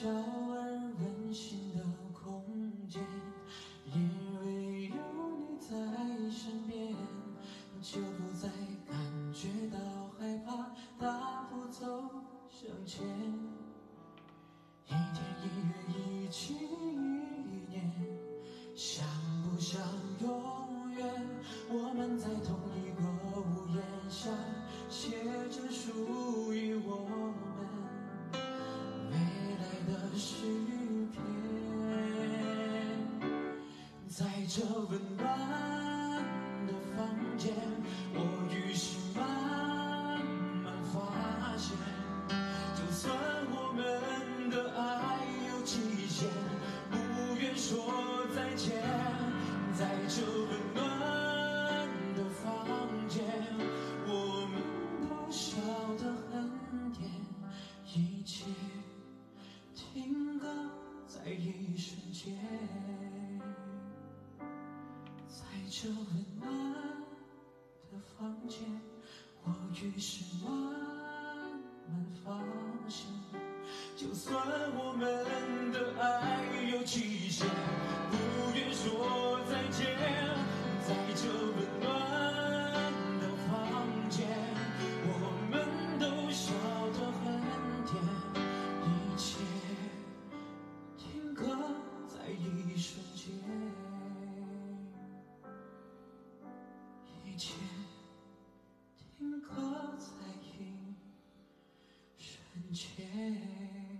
小而温馨的空间，因为有你在身边，就不再感觉到害怕，大步走向前。一天一月一起一年，想不想永远？我们在同一个屋檐下，写着属于我们未来的诗篇。在这温暖的房间，我于是慢慢发现，就算我们的爱有极限，不愿说再见。在这温暖的房间，我们都笑得很甜，一切停格在一瞬间。在这温暖的房间，我于是慢慢发现，就算我们的爱有极限，不愿说再见。在这温暖的房间，我们都笑得很甜，一切停格在一瞬间，一切停格在一瞬间。